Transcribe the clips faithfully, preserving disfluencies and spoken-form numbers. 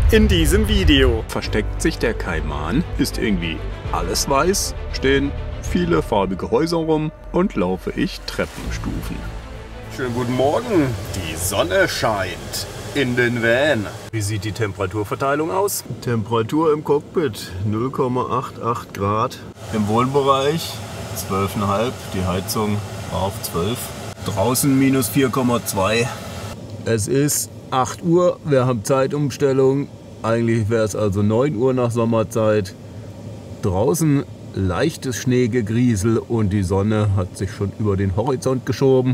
In diesem Video versteckt sich der Kaiman, ist irgendwie alles weiß, stehen viele farbige Häuser rum und laufe ich Treppenstufen. Schönen guten Morgen, die Sonne scheint in den Van. Wie sieht die Temperaturverteilung aus? Temperatur im Cockpit null Komma achtundachtzig Grad. Im Wohnbereich zwölf Komma fünf, die Heizung auf zwölf. Draußen minus vier Komma zwei. Es ist acht Uhr, wir haben Zeitumstellung. Eigentlich wäre es also neun Uhr nach Sommerzeit. Draußen leichtes Schneegegriesel und die Sonne hat sich schon über den Horizont geschoben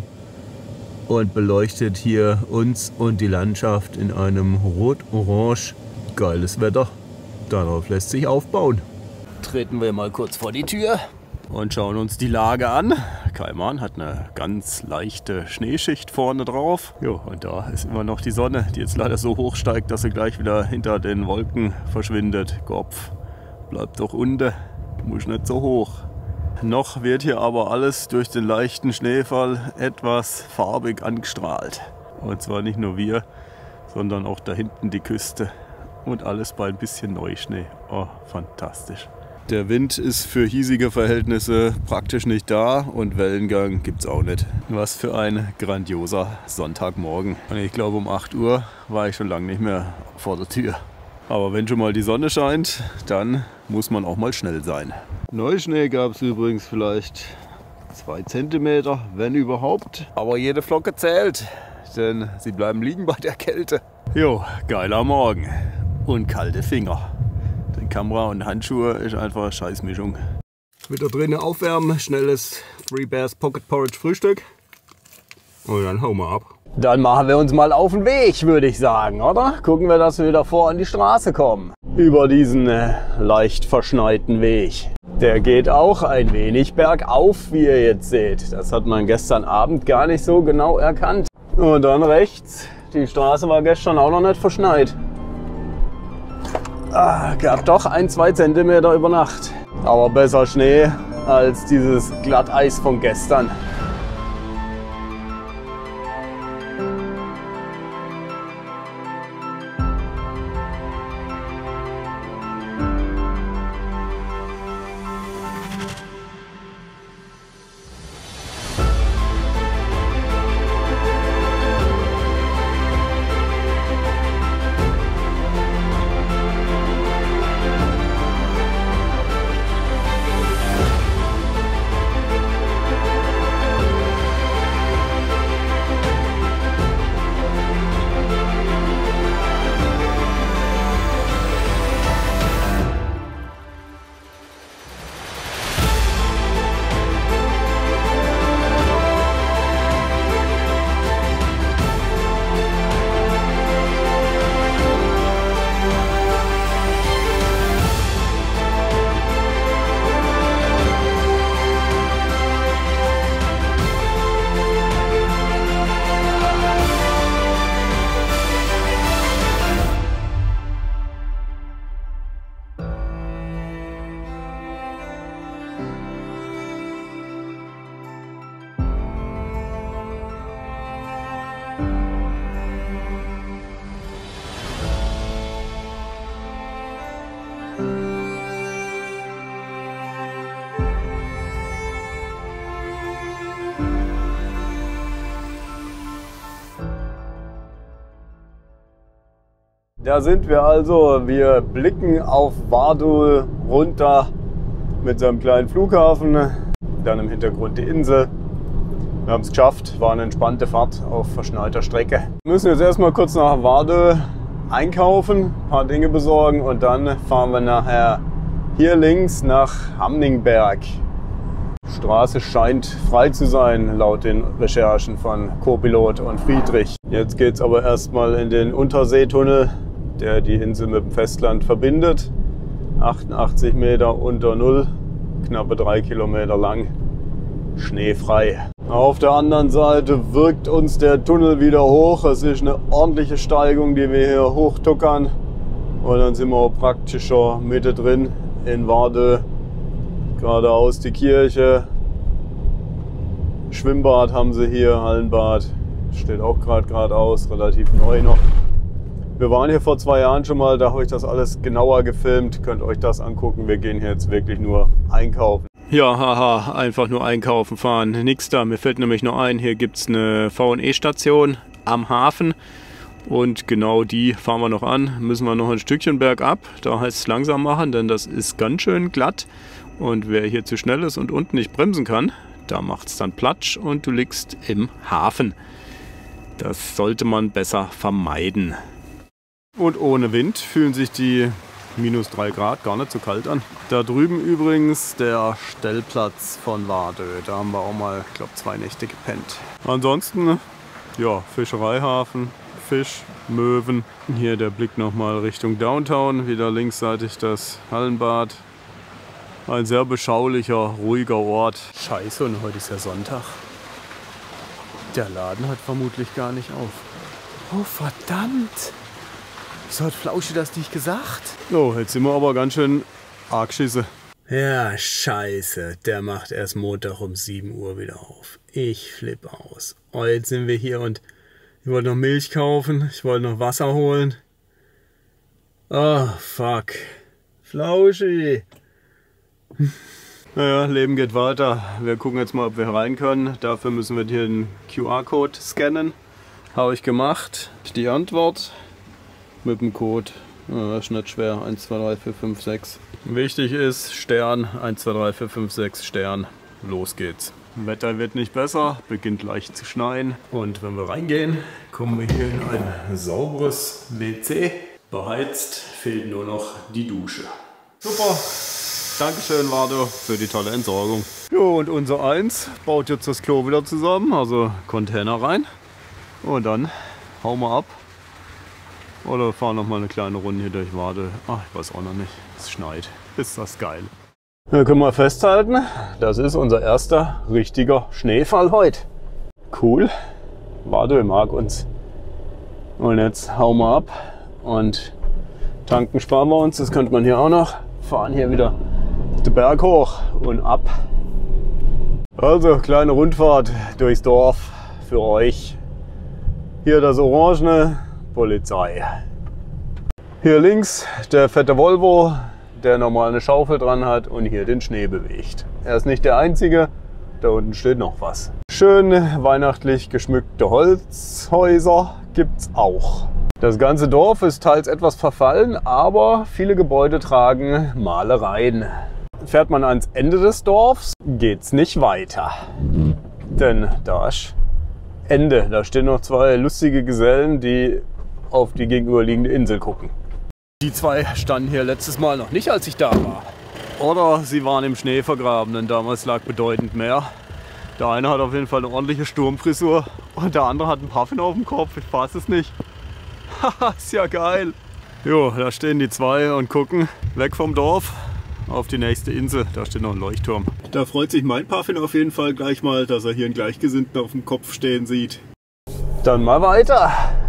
und beleuchtet hier uns und die Landschaft in einem rot-orange. Geiles Wetter, darauf lässt sich aufbauen. Treten wir mal kurz vor die Tür und schauen uns die Lage an. Kaiman hat eine ganz leichte Schneeschicht vorne drauf. Jo, und da ist immer noch die Sonne, die jetzt leider so hoch steigt, dass sie gleich wieder hinter den Wolken verschwindet. Kopf bleibt doch unten, muss nicht so hoch. Noch wird hier aber alles durch den leichten Schneefall etwas farbig angestrahlt. Und zwar nicht nur wir, sondern auch da hinten die Küste. Und alles bei ein bisschen Neuschnee. Oh, fantastisch. Der Wind ist für hiesige Verhältnisse praktisch nicht da und Wellengang gibt es auch nicht. Was für ein grandioser Sonntagmorgen. Und ich glaube, um acht Uhr war ich schon lange nicht mehr vor der Tür. Aber wenn schon mal die Sonne scheint, dann muss man auch mal schnell sein. Neuschnee gab es übrigens vielleicht zwei Zentimeter, wenn überhaupt. Aber jede Flocke zählt, denn sie bleiben liegen bei der Kälte. Jo, geiler Morgen und kalte Finger. Die Kamera und Handschuhe ist einfach eine Scheißmischung. Wieder drinnen aufwärmen, schnelles Three Bears Pocket Porridge Frühstück. Und dann hauen wir ab. Dann machen wir uns mal auf den Weg, würde ich sagen, oder? Gucken wir, dass wir wieder vor an die Straße kommen. Über diesen äh, leicht verschneiten Weg. Der geht auch ein wenig bergauf, wie ihr jetzt seht. Das hat man gestern Abend gar nicht so genau erkannt. Und dann rechts, die Straße war gestern auch noch nicht verschneit. Ah, gab doch ein, zwei Zentimeter über Nacht. Aber besser Schnee als dieses Glatteis von gestern. Da sind wir also, wir blicken auf Vardø runter mit seinem kleinen Flughafen, dann im Hintergrund die Insel. Wir haben es geschafft, war eine entspannte Fahrt auf verschneiter Strecke. Wir müssen jetzt erstmal kurz nach Vardø einkaufen, ein paar Dinge besorgen und dann fahren wir nachher hier links nach Hamningberg. Die Straße scheint frei zu sein, laut den Recherchen von Co-Pilot und Friedrich. Jetzt geht es aber erstmal in den Unterseetunnel, der die Insel mit dem Festland verbindet. achtundachtzig Meter unter Null, knappe drei Kilometer lang, schneefrei. Auf der anderen Seite wirkt uns der Tunnel wieder hoch. Es ist eine ordentliche Steigung, die wir hier hochtuckern. Und dann sind wir praktisch schon Mitte drin in Vardø. Geradeaus die Kirche. Schwimmbad haben sie hier, Hallenbad. Steht auch gerade geradeaus, relativ neu noch. Wir waren hier vor zwei Jahren schon mal, da habe ich das alles genauer gefilmt. Könnt euch das angucken. Wir gehen hier jetzt wirklich nur einkaufen. Ja, haha, einfach nur einkaufen fahren. Nix da. Mir fällt nämlich nur ein, hier gibt es eine V und E-Station am Hafen. Und genau die fahren wir noch an. Müssen wir noch ein Stückchen bergab. Da heißt es langsam machen, denn das ist ganz schön glatt. Und wer hier zu schnell ist und unten nicht bremsen kann, da macht es dann Platsch und du liegst im Hafen. Das sollte man besser vermeiden. Und ohne Wind fühlen sich die minus drei Grad gar nicht so kalt an. Da drüben übrigens der Stellplatz von Vardø. Da haben wir auch mal, ich glaube, zwei Nächte gepennt. Ansonsten, ja, Fischereihafen, Fisch, Möwen. Hier der Blick nochmal Richtung Downtown. Wieder linksseitig das Hallenbad. Ein sehr beschaulicher, ruhiger Ort. Scheiße, und heute ist ja Sonntag. Der Laden hat vermutlich gar nicht auf. Oh, verdammt! Wieso hat Flauschi das nicht gesagt? So, jetzt sind wir aber ganz schön arg schisse. Ja, scheiße. Der macht erst Montag um sieben Uhr wieder auf. Ich flippe aus. Oh, jetzt sind wir hier und ich wollte noch Milch kaufen. Ich wollte noch Wasser holen. Oh, fuck. Flauschi. Naja, Leben geht weiter. Wir gucken jetzt mal, ob wir rein können. Dafür müssen wir hier den Q R-Code scannen. Habe ich gemacht. Die Antwort mit dem Code. Ja, das ist nicht schwer. eins, zwei, drei, vier, fünf, sechs. Wichtig ist Stern. eins, zwei, drei, vier, fünf, sechs Stern. Los geht's. Wetter wird nicht besser. Beginnt leicht zu schneien. Und wenn wir reingehen, kommen wir hier in ein sauberes W C. Beheizt. Fehlt nur noch die Dusche. Super. Dankeschön, Vardø, für die tolle Entsorgung. Jo, und unser Eins baut jetzt das Klo wieder zusammen, also Container rein. Und dann hauen wir ab. Oder fahren noch mal eine kleine Runde hier durch Vardø. Ach, ich weiß auch noch nicht. Es schneit. Ist das geil. Ja, können wir festhalten, das ist unser erster richtiger Schneefall heute. Cool. Vardø mag uns. Und jetzt hauen wir ab und tanken sparen wir uns. Das könnte man hier auch noch. Fahren hier wieder den Berg hoch und ab. Also kleine Rundfahrt durchs Dorf für euch. Hier das Orangene, Polizei. Hier links der fette Volvo, der normal eine Schaufel dran hat und hier den Schnee bewegt. Er ist nicht der einzige, da unten steht noch was. Schön weihnachtlich geschmückte Holzhäuser gibt's auch. Das ganze Dorf ist teils etwas verfallen, aber viele Gebäude tragen Malereien. Fährt man ans Ende des Dorfs, geht's nicht weiter. Denn da ist Ende. Da stehen noch zwei lustige Gesellen, die auf die gegenüberliegende Insel gucken. Die zwei standen hier letztes Mal noch nicht, als ich da war. Oder sie waren im Schnee vergraben, denn damals lag bedeutend mehr. Der eine hat auf jeden Fall eine ordentliche Sturmfrisur und der andere hat einen Puffin auf dem Kopf. Ich fass es nicht. Haha, ist ja geil. Jo, da stehen die zwei und gucken weg vom Dorf auf die nächste Insel. Da steht noch ein Leuchtturm. Da freut sich mein Puffin auf jeden Fall gleich mal, dass er hier einen Gleichgesinnten auf dem Kopf stehen sieht. Dann mal weiter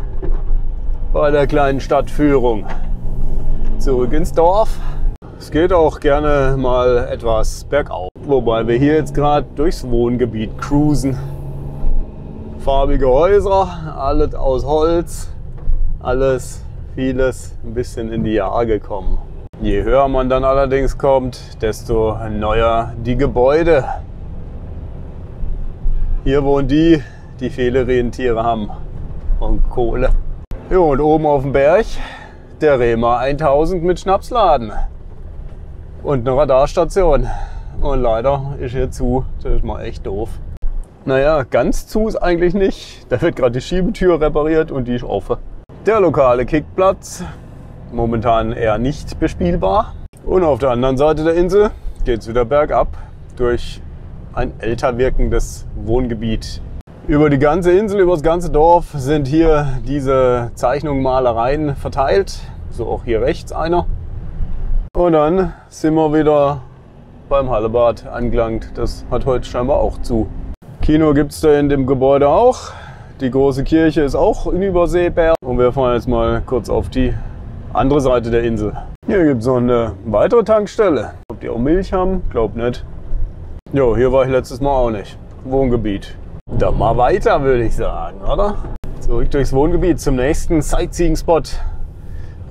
bei der kleinen Stadtführung. Zurück ins Dorf. Es geht auch gerne mal etwas bergauf. Wobei wir hier jetzt gerade durchs Wohngebiet cruisen. Farbige Häuser, alles aus Holz. Alles, vieles ein bisschen in die Jahre gekommen. Je höher man dann allerdings kommt, desto neuer die Gebäude. Hier wohnen die, die viele Rentiere haben und Kohle. Jo, und oben auf dem Berg der Rema tausend mit Schnapsladen und eine Radarstation. Und leider ist hier zu, das ist mal echt doof. Naja, ganz zu ist eigentlich nicht. Da wird gerade die Schiebetür repariert und die ist offen. Der lokale Kickplatz, momentan eher nicht bespielbar. Und auf der anderen Seite der Insel geht es wieder bergab durch ein älter wirkendes Wohngebiet. Über die ganze Insel, über das ganze Dorf sind hier diese Zeichnungen, Malereien verteilt. So auch hier rechts einer. Und dann sind wir wieder beim Hallebad angelangt. Das hat heute scheinbar auch zu. Kino gibt es da in dem Gebäude auch. Die große Kirche ist auch unübersehbar. Und wir fahren jetzt mal kurz auf die andere Seite der Insel. Hier gibt es noch eine weitere Tankstelle. Ob die auch Milch haben? Glaub nicht. Jo, hier war ich letztes Mal auch nicht. Wohngebiet. Dann mal weiter, würde ich sagen, oder? Zurück durchs Wohngebiet zum nächsten Sightseeing-Spot.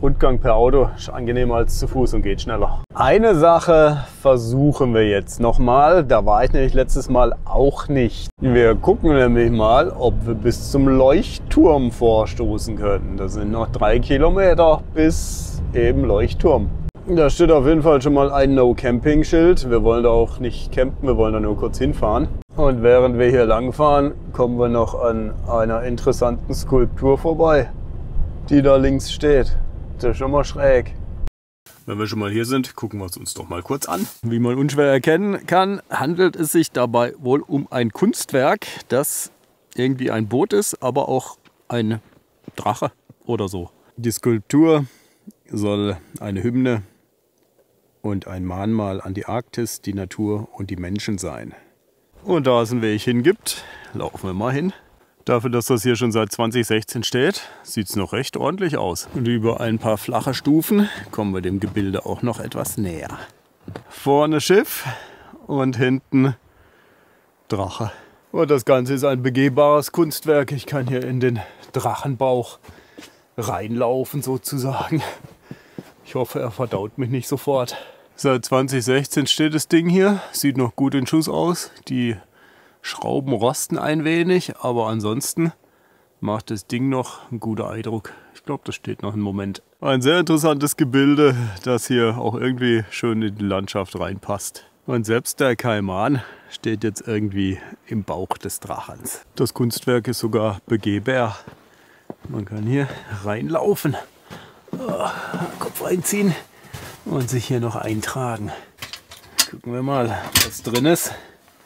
Rundgang per Auto ist angenehmer als zu Fuß und geht schneller. Eine Sache versuchen wir jetzt nochmal. Da war ich nämlich letztes Mal auch nicht. Wir gucken nämlich mal, ob wir bis zum Leuchtturm vorstoßen können. Das sind noch drei Kilometer bis eben Leuchtturm. Da steht auf jeden Fall schon mal ein No-Camping-Schild. Wir wollen da auch nicht campen, wir wollen da nur kurz hinfahren. Und während wir hier langfahren, kommen wir noch an einer interessanten Skulptur vorbei, die da links steht. Das ist schon mal schräg. Wenn wir schon mal hier sind, gucken wir es uns doch mal kurz an. Wie man unschwer erkennen kann, handelt es sich dabei wohl um ein Kunstwerk, das irgendwie ein Boot ist, aber auch ein Drache oder so. Die Skulptur soll eine Hymne und ein Mahnmal an die Arktis, die Natur und die Menschen sein. Und da es einen Weg hingibt, laufen wir mal hin. Dafür, dass das hier schon seit zwanzig sechzehn steht, sieht es noch recht ordentlich aus. Und über ein paar flache Stufen kommen wir dem Gebilde auch noch etwas näher. Vorne Schiff und hinten Drache. Und das Ganze ist ein begehbares Kunstwerk. Ich kann hier in den Drachenbauch reinlaufen sozusagen. Ich hoffe, er verdaut mich nicht sofort. Seit zwanzig sechzehn steht das Ding hier. Sieht noch gut in Schuss aus. Die Schrauben rosten ein wenig, aber ansonsten macht das Ding noch einen guten Eindruck. Ich glaube, das steht noch einen Moment. Ein sehr interessantes Gebilde, das hier auch irgendwie schön in die Landschaft reinpasst. Und selbst der Kaiman steht jetzt irgendwie im Bauch des Drachens. Das Kunstwerk ist sogar begehbar. Man kann hier reinlaufen, oh, Kopf einziehen und sich hier noch eintragen. Gucken wir mal, was drin ist.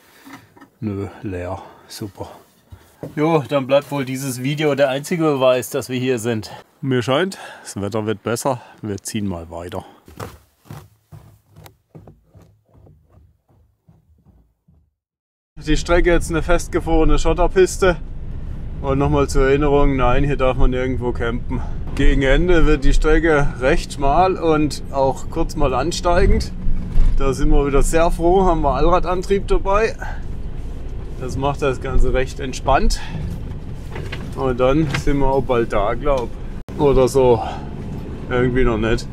Nö, leer. Super. Jo, dann bleibt wohl dieses Video der einzige Beweis, dass wir hier sind. Mir scheint, das Wetter wird besser. Wir ziehen mal weiter. Die Strecke jetzt eine festgefrorene Schotterpiste. Und nochmal zur Erinnerung, nein, hier darf man nirgendwo campen. Gegen Ende wird die Strecke recht schmal und auch kurz mal ansteigend. Da sind wir wieder sehr froh, haben wir Allradantrieb dabei. Das macht das Ganze recht entspannt. Und dann sind wir auch bald da, glaube ich. Oder so. Irgendwie noch nicht.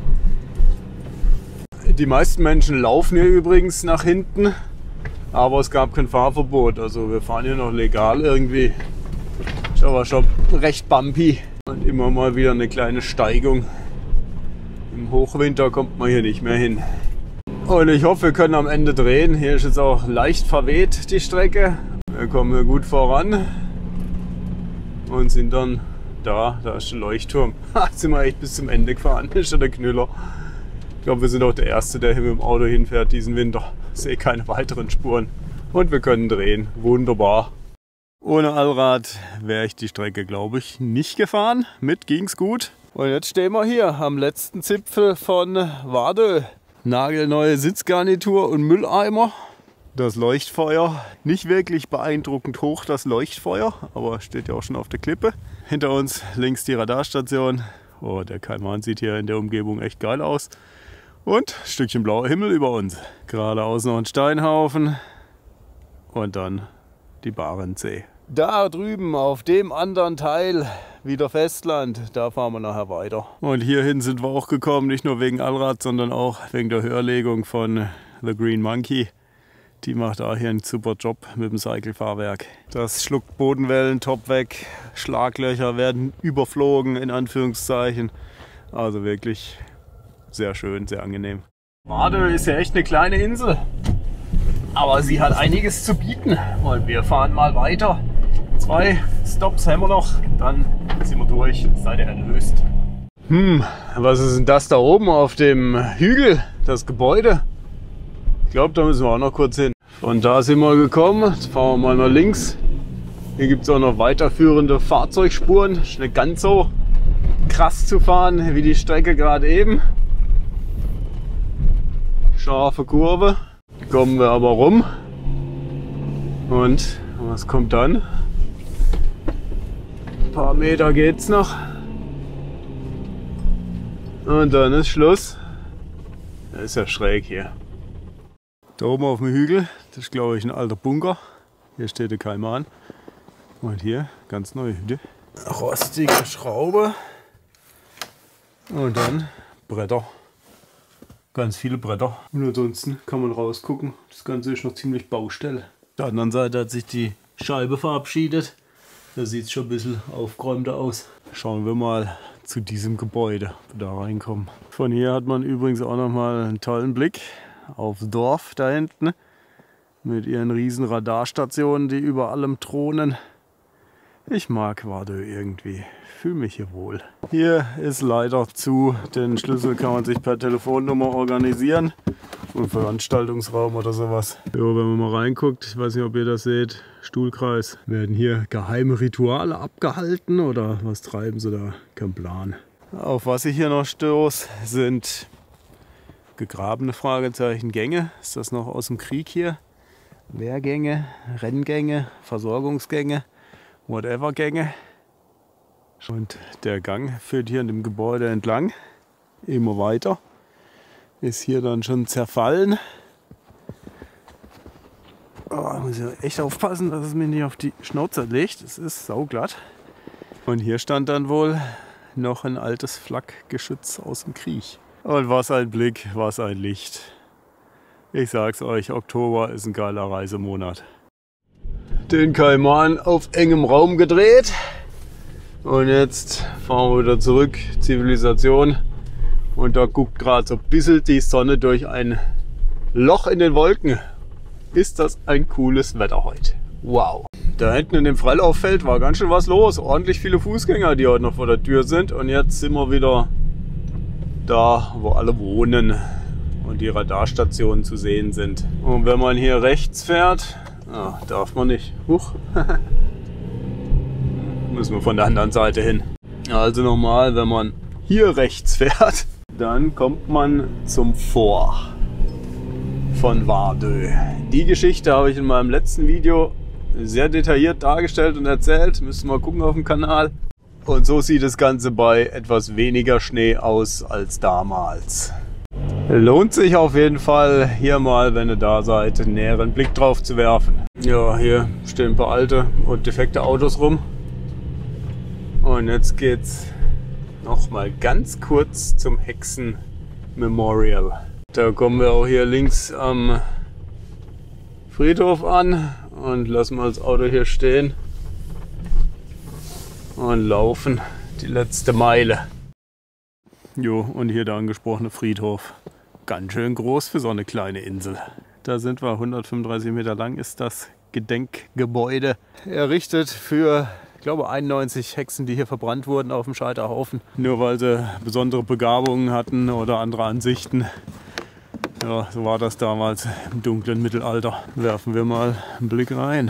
Die meisten Menschen laufen hier übrigens nach hinten. Aber es gab kein Fahrverbot. Also wir fahren hier noch legal irgendwie. Ist aber schon recht bumpy. Und immer mal wieder eine kleine Steigung. Im Hochwinter kommt man hier nicht mehr hin. Und ich hoffe, wir können am Ende drehen. Hier ist jetzt auch leicht verweht die Strecke. Wir kommen hier gut voran. Und sind dann da. Da ist der Leuchtturm. Jetzt sind wir echt bis zum Ende gefahren. Das ist ja der Knüller. Ich glaube, wir sind auch der Erste, der hier mit dem Auto hinfährt diesen Winter. Ich sehe keine weiteren Spuren. Und wir können drehen. Wunderbar. Ohne Allrad wäre ich die Strecke, glaube ich, nicht gefahren. Mit ging's gut. Und jetzt stehen wir hier am letzten Zipfel von Vardø. Nagelneue Sitzgarnitur und Mülleimer. Das Leuchtfeuer. Nicht wirklich beeindruckend hoch, das Leuchtfeuer. Aber steht ja auch schon auf der Klippe. Hinter uns links die Radarstation. Oh, der Kaiman sieht hier in der Umgebung echt geil aus. Und ein Stückchen blauer Himmel über uns. Geradeaus noch ein Steinhaufen. Und dann die Barentssee. Da drüben auf dem anderen Teil wieder Festland, da fahren wir nachher weiter. Und hierhin sind wir auch gekommen, nicht nur wegen Allrad, sondern auch wegen der Hörlegung von The Green Monkey. Die macht da hier einen super Job mit dem Cycle-Fahrwerk. Das schluckt Bodenwellen top weg, Schlaglöcher werden überflogen in Anführungszeichen. Also wirklich sehr schön, sehr angenehm. Vardø ist ja echt eine kleine Insel. Aber sie hat einiges zu bieten und wir fahren mal weiter. Zwei Stops haben wir noch, dann sind wir durch, seid ihr erlöst. Hm, was ist denn das da oben auf dem Hügel, das Gebäude? Ich glaube, da müssen wir auch noch kurz hin. Und da sind wir gekommen, jetzt fahren wir mal nach links. Hier gibt es auch noch weiterführende Fahrzeugspuren, ist nicht ganz so krass zu fahren wie die Strecke gerade eben. Scharfe Kurve. Kommen wir aber rum und was kommt dann? Ein paar Meter geht's noch und dann ist Schluss. Das ist ja schräg hier. Da oben auf dem Hügel, das ist glaube ich ein alter Bunker. Hier steht der Kaiman und hier ganz neue Hütte. Rostige Schraube Und dann Bretter. Ganz viele Bretter. Und ansonsten kann man rausgucken. Das Ganze ist noch ziemlich Baustelle. Auf der anderen Seite hat sich die Scheibe verabschiedet. Da sieht es schon ein bisschen aufgeräumter aus. Schauen wir mal zu diesem Gebäude, wo wir da reinkommen. Von hier hat man übrigens auch noch mal einen tollen Blick aufs Dorf da hinten. Mit ihren riesen Radarstationen, die über allem thronen. Ich mag Wardö irgendwie. Fühle mich hier wohl. Hier ist leider zu. Den Schlüssel kann man sich per Telefonnummer organisieren. Und Veranstaltungsraum oder sowas. So, wenn man mal reinguckt, ich weiß nicht, ob ihr das seht, Stuhlkreis. Werden hier geheime Rituale abgehalten oder was treiben sie da? Kein Plan. Auf was ich hier noch stoße, sind gegrabene Fragezeichen Gänge. Ist das noch aus dem Krieg hier? Wehrgänge, Renngänge, Versorgungsgänge, whatever Gänge. Und der Gang führt hier in dem Gebäude entlang, immer weiter. Ist hier dann schon zerfallen. Oh, ich muss ja echt aufpassen, dass es mir nicht auf die Schnauze legt. Es ist sauglatt. Und hier stand dann wohl noch ein altes Flakgeschütz aus dem Krieg. Und was ein Blick, was ein Licht. Ich sag's euch, Oktober ist ein geiler Reisemonat. Den Kaiman auf engem Raum gedreht. Und jetzt fahren wir wieder zurück, Zivilisation. Und da guckt gerade so ein bisschen die Sonne durch ein Loch in den Wolken. Ist das ein cooles Wetter heute. Wow. Da hinten in dem Freilauffeld war ganz schön was los. Ordentlich viele Fußgänger, die heute noch vor der Tür sind. Und jetzt sind wir wieder da, wo alle wohnen. Und die Radarstationen zu sehen sind. Und wenn man hier rechts fährt, ah, darf man nicht. Huch. Müssen wir von der anderen Seite hin. Also nochmal, wenn man hier rechts fährt, dann kommt man zum Fort von Wardö. Die Geschichte habe ich in meinem letzten Video sehr detailliert dargestellt und erzählt. Müsst ihr mal gucken auf dem Kanal. Und so sieht das Ganze bei etwas weniger Schnee aus als damals. Lohnt sich auf jeden Fall, hier mal, wenn ihr da seid, einen näheren Blick drauf zu werfen. Ja, hier stehen ein paar alte und defekte Autos rum. Und jetzt geht's noch mal ganz kurz zum Hexen Memorial. Da kommen wir auch hier links am Friedhof an und lassen mal das Auto hier stehen und laufen die letzte Meile. Jo, und hier der angesprochene Friedhof. Ganz schön groß für so eine kleine Insel. Da sind wir, hundertfünfunddreißig Meter lang ist das Gedenkgebäude. Errichtet für, ich glaube, einundneunzig Hexen, die hier verbrannt wurden auf dem Scheiterhaufen. Nur weil sie besondere Begabungen hatten oder andere Ansichten. Ja, so war das damals im dunklen Mittelalter. Werfen wir mal einen Blick rein.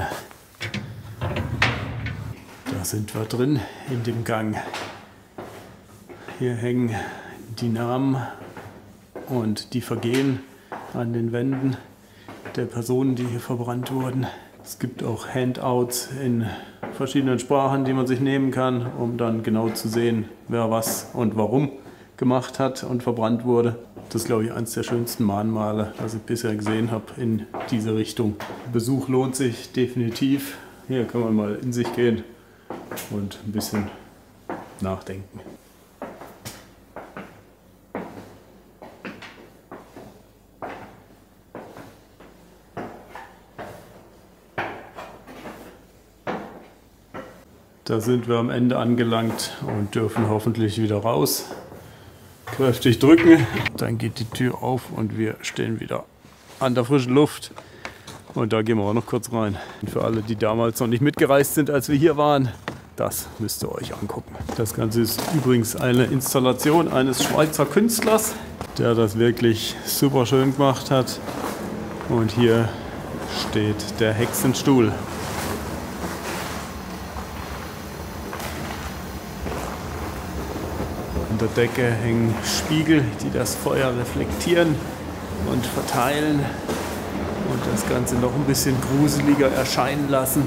Da sind wir drin in dem Gang. Hier hängen die Namen und die Vergehen an den Wänden der Personen, die hier verbrannt wurden. Es gibt auch Handouts in verschiedenen Sprachen, die man sich nehmen kann, um dann genau zu sehen, wer was und warum gemacht hat und verbrannt wurde. Das ist, glaube ich, eines der schönsten Mahnmale, was ich bisher gesehen habe in diese Richtung. Besuch lohnt sich definitiv. Hier kann man mal in sich gehen und ein bisschen nachdenken. Da sind wir am Ende angelangt und dürfen hoffentlich wieder raus. Kräftig drücken, dann geht die Tür auf und wir stehen wieder an der frischen Luft. Und da gehen wir auch noch kurz rein. Und für alle, die damals noch nicht mitgereist sind, als wir hier waren, das müsst ihr euch angucken. Das Ganze ist übrigens eine Installation eines Schweizer Künstlers, der das wirklich super schön gemacht hat. Und hier steht der Hexenstuhl. An der Decke hängen Spiegel, die das Feuer reflektieren und verteilen und das Ganze noch ein bisschen gruseliger erscheinen lassen.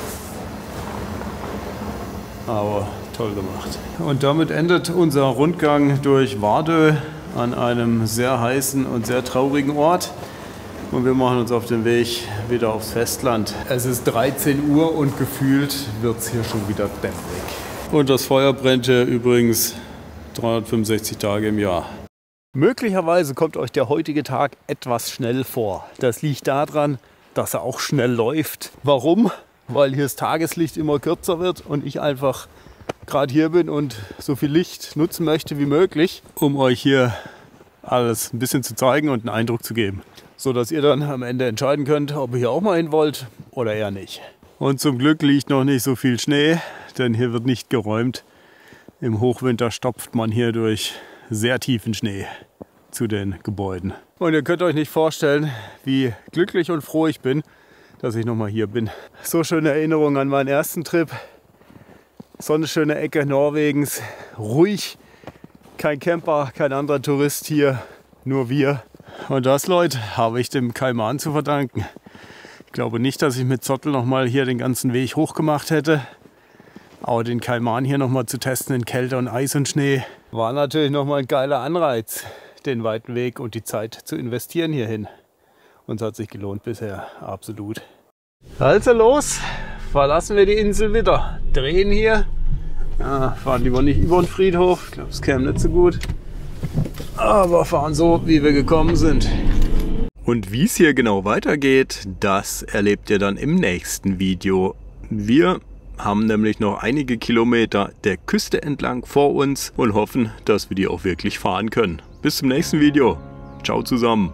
Aber toll gemacht. Und damit endet unser Rundgang durch Wardö an einem sehr heißen und sehr traurigen Ort. Und wir machen uns auf den Weg wieder aufs Festland. Es ist dreizehn Uhr und gefühlt wird es hier schon wieder dämmerig. Und das Feuer brennt hier übrigens dreihundertfünfundsechzig Tage im Jahr. Möglicherweise kommt euch der heutige Tag etwas schnell vor. Das liegt daran, dass er auch schnell läuft. Warum? Weil hier das Tageslicht immer kürzer wird und ich einfach gerade hier bin und so viel Licht nutzen möchte wie möglich, um euch hier alles ein bisschen zu zeigen und einen Eindruck zu geben. So dass ihr dann am Ende entscheiden könnt, ob ihr hier auch mal hin wollt oder eher nicht. Und zum Glück liegt noch nicht so viel Schnee, denn hier wird nicht geräumt. Im Hochwinter stopft man hier durch sehr tiefen Schnee zu den Gebäuden. Und ihr könnt euch nicht vorstellen, wie glücklich und froh ich bin, dass ich nochmal hier bin. So schöne Erinnerungen an meinen ersten Trip. So eine schöne Ecke Norwegens. Ruhig. Kein Camper, kein anderer Tourist hier. Nur wir. Und das, Leute, habe ich dem Cayman zu verdanken. Ich glaube nicht, dass ich mit Zottel nochmal hier den ganzen Weg hoch gemacht hätte. Aber den Cayman hier nochmal zu testen in Kälte und Eis und Schnee war natürlich nochmal ein geiler Anreiz, den weiten Weg und die Zeit zu investieren hierhin. Und es hat sich gelohnt bisher, absolut. Also los, verlassen wir die Insel wieder. Drehen hier. Ah, fahren lieber nicht über den Friedhof, ich glaube es käme nicht so gut. Aber fahren so, wie wir gekommen sind. Und wie es hier genau weitergeht, das erlebt ihr dann im nächsten Video. Wir haben nämlich noch einige Kilometer der Küste entlang vor uns und hoffen, dass wir die auch wirklich fahren können. Bis zum nächsten Video. Ciao zusammen.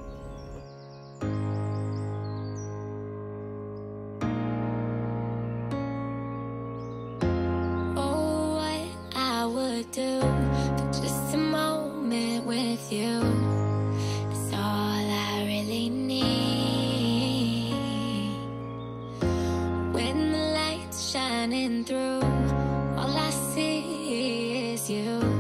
Through, all I see is you.